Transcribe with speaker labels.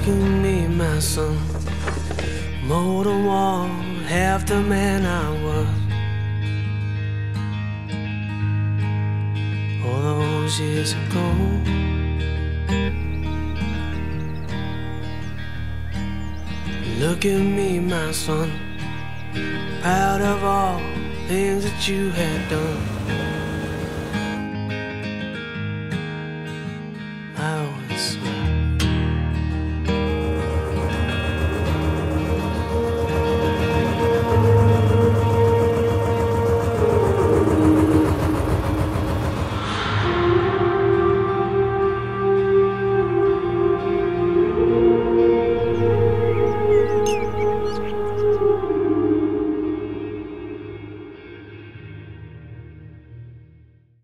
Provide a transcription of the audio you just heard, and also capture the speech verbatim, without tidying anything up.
Speaker 1: Look at me, my son, more than one, half the man I was. All those years ago, look at me, my son, proud of all things that you had done.